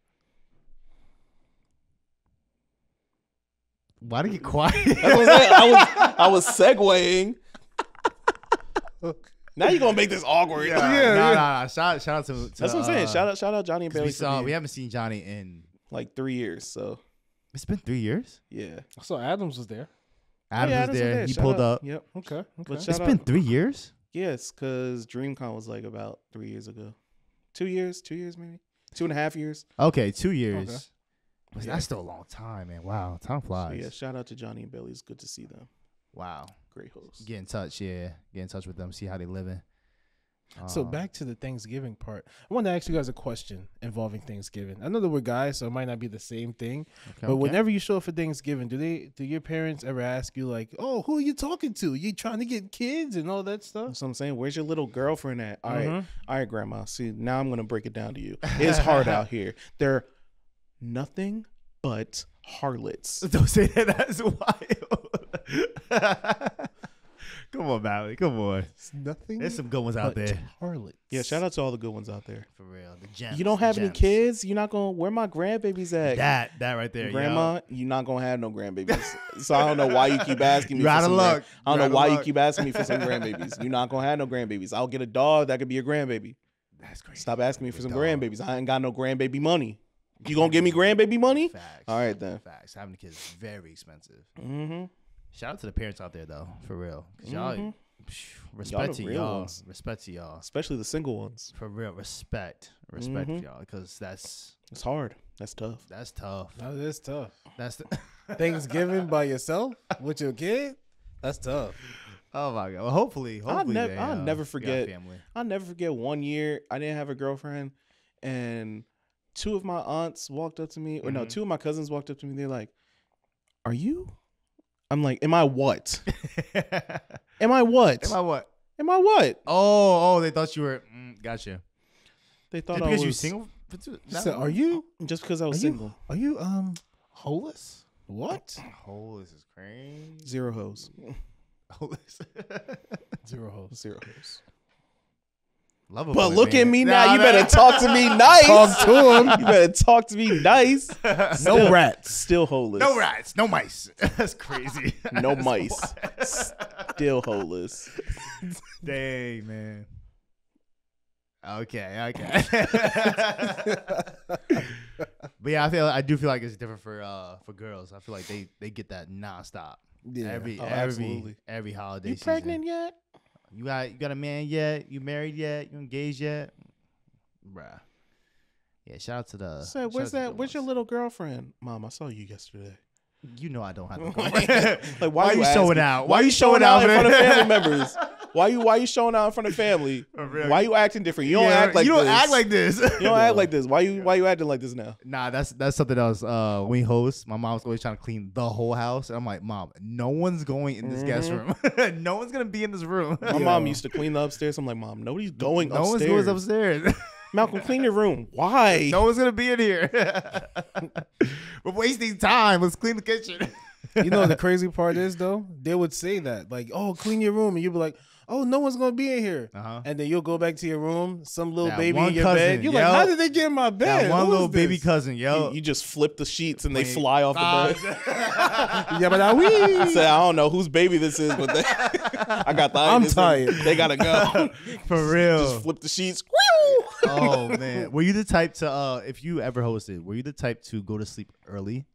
Why did you get quiet? That's what I'm saying. I was segueing. Now you're gonna make this awkward. Nah. Shout out to that's what I'm saying. Shout out Johnny and Bailey. We haven't seen Johnny in like 3 years. So it's been 3 years. Yeah. So Adams was there. Adams was there. He pulled up. Yep. Okay. But it's been 3 years. Yes, because DreamCon was like about 3 years ago. 2 years maybe. 2.5 years. Okay, 2 years. Okay. But that's still a long time, man. Wow, time flies. So yeah, shout out to Johnny and Bailey. It's good to see them. Wow. Great hosts. Get in touch, Get in touch with them, see how they living. So back to the Thanksgiving part. I want to ask you guys a question involving Thanksgiving. I know that we're guys, so it might not be the same thing. But whenever you show up for Thanksgiving, do your parents ever ask you like, "Oh, who are you talking to? You trying to get kids and all that stuff?" That's what I'm saying. Where's your little girlfriend at? All right, Grandma. See, now I'm gonna break it down to you. It's hard out here. They're nothing but harlots. Don't say that. That's wild. Come on, Mally. Come on. It's nothing. There's some good ones out there. Harlots. Yeah, shout out to all the good ones out there. For real. The gems. You don't have any kids? You're not going to, where my grandbabies at? That right there. Grandma, you're not going to have no grandbabies. So I don't know why you keep asking me for some I don't know why you keep asking me for some grandbabies. You're not going to have no grandbabies. I'll get a dog that could be a grandbaby. That's crazy. Stop asking me for some grandbabies. I ain't got no grandbaby money. You going to give me grandbaby money? Facts. All right, then. Facts. Having a kid is very expensive. Mm-hmm. Shout out to the parents out there, though. For real. Because y'all... Respect to y'all. Respect to y'all. Especially the single ones. For real. Respect for y'all. Because it's hard. That's tough. That's tough. That is tough. That's Thanksgiving by yourself with your kid? That's tough. Oh my God. Well, hopefully I'll never forget. I'll never forget 1 year I didn't have a girlfriend and two of my aunts walked up to me, or no, two of my cousins walked up to me. They're like, "Are you?" I'm like, "Am I what? Am I what? Am I what? Am I what?" Oh, they thought you were. Gotcha. They thought Just I because was you single. She said, "Are you? just because I was single. Are you holeless? What? Oh, this is crazy. Zero hoes. Holeless. Zero hoes. Zero hoes. Love a But boy, look man. at me now. You better talk to me nice. Talk to him. You better talk to me nice. No rats. Still holeless. No rats, no mice. That's crazy. No That's mice. wild. Still holeless. Dang, man. Okay. But yeah, I do feel like it's different for girls. I feel like they get that nonstop. Yeah. Absolutely. Every holiday. You season. pregnant yet? You got a man yet? You married yet? You engaged yet? Bruh. Yeah, shout out to the. Say, shout where's out to that? the Where's your ones. little girlfriend? Mom, I saw you yesterday. You know I don't have to go. Like, Why you showing asking? out? Why you showing out in front of family members? Why you showing out in front of family? Really? Why you acting different? You don't act like you don't this. act like this. You don't act like this. Why you acting like this now? Nah, that's something else. When we host, my mom's always trying to clean the whole house, and I'm like, Mom, no one's going in this guest room. No one's gonna be in this room. My mom used to clean the upstairs. I'm like, Mom, nobody's going No upstairs. one's going upstairs. Malcolm, clean your room. Why? No one's gonna be in here. We're wasting time. Let's clean the kitchen. You know the crazy part is though, they would say that like, "Oh, clean your room," and you'd be like, "Oh, no one's gonna be in here," and then you'll go back to your room, some little That baby one in your cousin, bed. You're yo. like, "How did they get in my bed?" That one Who little is baby this? cousin, yo. You just flip the sheets and they fly off the bed. Yeah, but I Say, I don't know whose baby this is, but I got the. I'm tired. They gotta go. For real. Just flip the sheets. Oh man, were you the type to if you ever hosted? Were you the type to go to sleep early?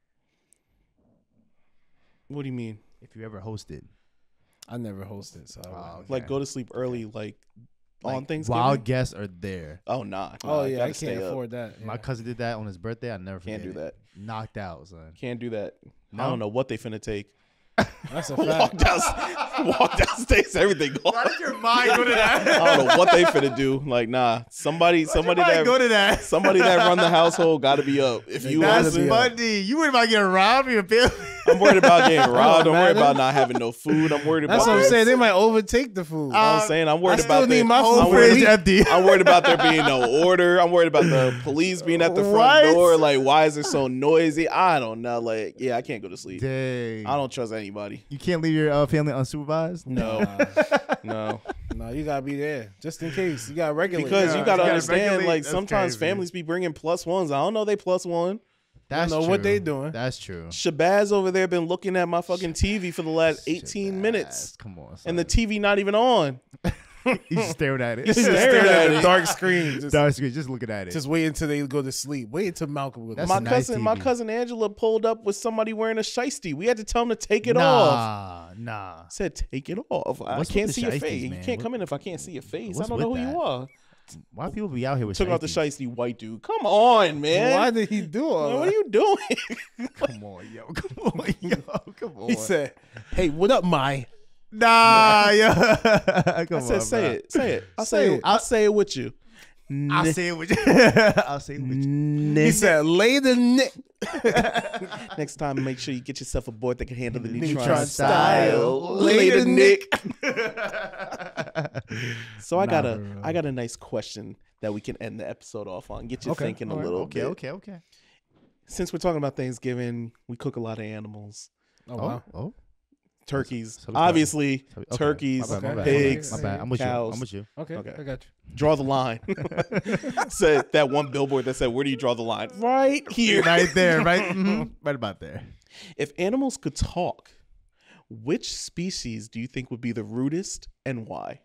What do you mean? If you ever hosted, I never hosted, so okay. Like go to sleep early, like on Thanksgiving. while guests are there. Oh nah. oh yeah, I gotta stay can't up. afford that. Yeah. My cousin did that on his birthday. I never Can't forget do it. that. Knocked out, son. Can't do that. No? I don't know what they finna take. That's a Walk fact. walk downstairs, everything gone. Why did your mind go to that? I don't know what they finna do. Like nah, somebody Go to that. somebody that run the household got to be up. If you gotta That's be wasn't, up. funny. You worried about getting robbed? Your family? I'm worried about getting robbed. I'm worried matter. about not having no food. I'm worried about. That's what I'm saying. They might overtake the food. I'm saying I'm worried I still about need their my Whole food. fridge empty. I'm worried about there being no order. I'm worried about the police being at the front What? door. Like, why is it so noisy? I don't know. Like, yeah, I can't go to sleep. Dang. I don't trust anybody. You can't leave your family unsupervised? No, no. No, you gotta be there just in case. You gotta regulate. Because Yeah, you gotta you gotta understand, regulate. like That's sometimes crazy. families be bringing plus ones. I don't know they plus one. That's know true. what they doing. That's true. Shabazz over there been looking at my fucking TV for the last 18 minutes, Come on, son. and the TV not even on. He's just staring at it. He's staring at it. dark screen. Just, Dark screen, just looking at it. just wait until they go to sleep. Wait until Malcolm goes. That's My a nice my TV. cousin Angela pulled up with somebody wearing a shiesty. We had to tell him to take it off. Nah. I said, take it off. I What's can't with the see your shiesties, face. You man? can't come in if I can't see your face. I What's don't know with who that? you are. Why people be out here with Took off the shiesties? shiesty white dude. Come on, man. Why did he do all Man, what that? are you doing? Come on, yo. Come on, yo. Come on. He said, "Hey, what up, my?" Nah, yo. Come I on, said, say bro. it. Say it. I'll Say say it. it. I'll say it with you. I'll say it with you. I'll say it with you. He said, "Lay the nick." Next time, make sure you get yourself a board that can handle the Neutron neutron style. style. Lay Lay the the Nick. So I Nah, got a nice question that we can end the episode off on. Get you Okay, thinking a all right, little bit. Okay. Since we're talking about Thanksgiving, we cook a lot of animals. Oh wow. Oh. Turkeys, So we obviously. Okay. Turkeys, My bad. pigs, My bad. I'm with cows. you. I'm with you. Okay, Okay. I got you. Draw the line. Said that one billboard that said, "Where do you draw the line?" Right here. Right there, right? Mhm. Right about there. If animals could talk, which species do you think would be the rudest and why?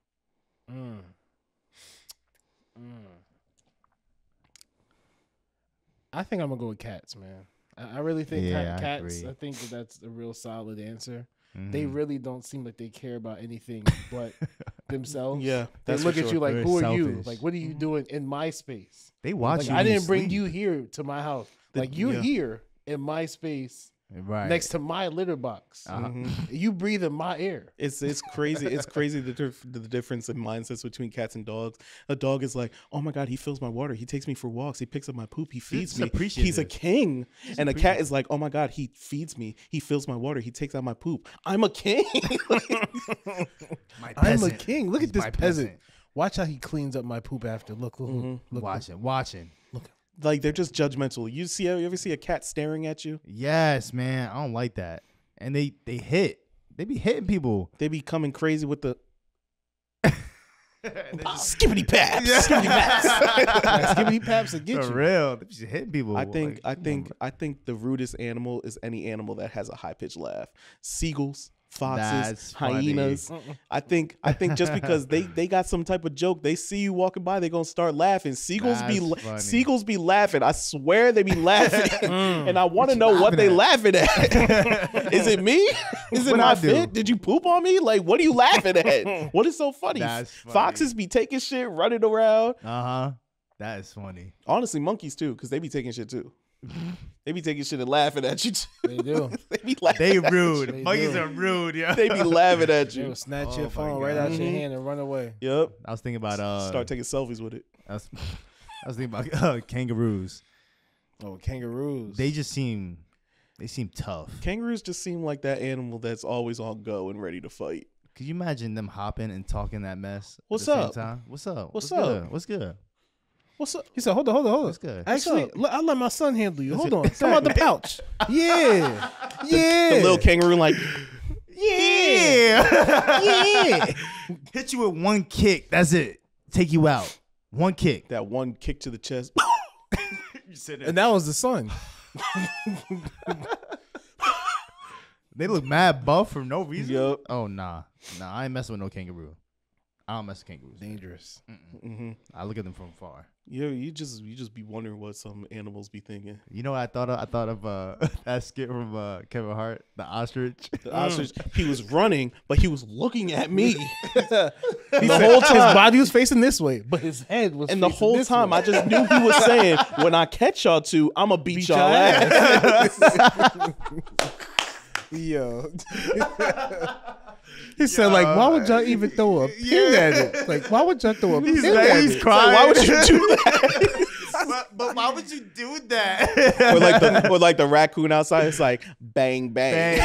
I think I'm gonna go with cats, man. I really think Yeah, I cats. agree. I think that's a real solid answer. They really don't seem like they care about anything but themselves. Yeah, They that's look for at sure. you like, Very "Who are you? selfish. Like, what are you doing in my space? They watch Like, you. I when didn't bring sleep. you here to my house. Like, you're yeah. here in my space. Right. next to my litter box. You breathe in my air. It's crazy. It's crazy the difference in mindsets between cats and dogs. A dog is like, oh my God, he fills my water. He takes me for walks. He picks up my poop. He feeds me. He's a king. And a cat is like, oh my God, he feeds me. He fills my water. He takes out my poop. I'm a king. I'm a king. Look at this peasant. Watch how he cleans up my poop after. Look. Watching. Like they're just judgmental. You ever see a cat staring at you? Yes, man. I don't like that. And they hit. They be hitting people. They be coming crazy with the skippity paps. Skibbity paps will get For you. real. They be hitting people. I think the rudest animal is any animal that has a high pitched laugh. Seagulls, foxes, That's hyenas. funny. I think just because they got some type of joke, they see you walking by, they gonna start laughing. Seagulls be laughing. I swear they be laughing, and I want to know what they laughing at. Is it me? Is it my fit? Did you poop on me? Like, what are you laughing at? What is so funny? That's funny. Foxes be taking shit, running around. That is funny. Honestly, monkeys too, because they be taking shit too. They be taking shit and laughing at you too. They do. They be laughing. They rude. They Monkeys do. are rude, yeah. They be laughing at They you. will snatch your my phone right out your hand and run away. Yep. I was thinking about Start taking selfies with it. I was thinking about kangaroos. Oh, kangaroos. They seem tough. Kangaroos just seem like that animal that's always on go and ready to fight. Could you imagine them hopping and talking that mess? What's at the up? Same time? What's up? What's good? up? What's good? What's up? He said, hold on. What's good? Actually, I'll let my son handle you. Hold on. Come out the pouch. Yeah. Yeah. The little kangaroo like, Yeah. Hit you with one kick. That's it. Take you out. One kick. that one kick to the chest. And that was the son. They look mad buff for no reason. Yup. Oh, nah. I ain't messing with no kangaroo. I don't mess with kangaroos. Dangerous. I look at them from far. Yeah, you just be wondering what some animals be thinking. You know what I thought of? I thought of that skit from Kevin Hart, the ostrich. The ostrich, he was running, but he was looking at me. The whole time his body was facing this way, but his head was And the facing whole this time, way. I just knew he was saying, when I catch y'all two, I'm going to beat y'all ass. Yo. He said, like, why would y'all even throw a pin at it? Like, why would y'all throw a pin at He's it? crying. Why would you do that? but why would you do that? or like the raccoon outside, it's like, bang, bang.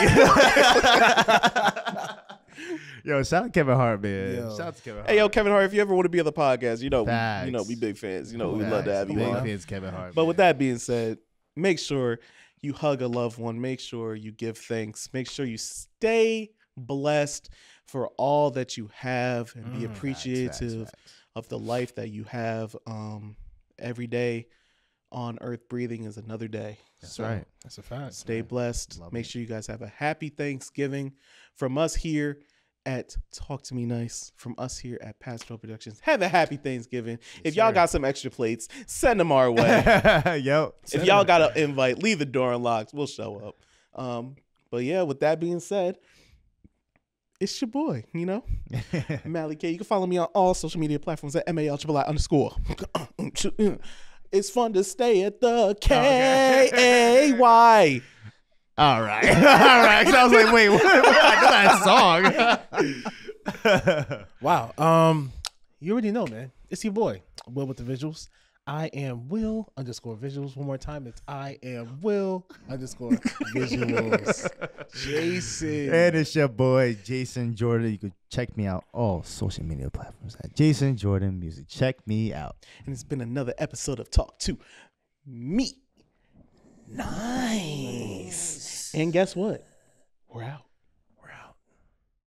Yo, shout out Kevin Hart, man. Yo. Shout out to Kevin Hart. Hey, yo, Kevin Hart, if you ever want to be on the podcast, Facts. we big fans. We love to have you Big on. fans, Kevin Hart. But man. with that being said, make sure you hug a loved one. Make sure you give thanks. Make sure you stay blessed for all that you have and be appreciative facts. of the life that you have. Every day on earth breathing is another day. That's right. That's a fact. Stay blessed. Love Make it. sure you guys have a happy Thanksgiving from us here at Talk2MeNice, from us here at Pastoral Productions. Have a happy Thanksgiving. If y'all got some extra plates, send them our way. Yo. If y'all got an invite, leave the door unlocked. We'll show up. But yeah, with that being said, it's your boy, Mally K. You can follow me on all social media platforms at MALI_. It's fun to stay at the KAY. All right. All right. 'Cause I was like, wait, what? I know that song. Wow. You already know, man. It's your boy, Will with the visuals. I am Will_visuals. One more time. It's I am Will_visuals. Jason. And it's your boy, Jason Jordan. You can check me out all social media platforms at Jason Jordan Music. Check me out. And it's been another episode of Talk2MeNice. And guess what? We're out.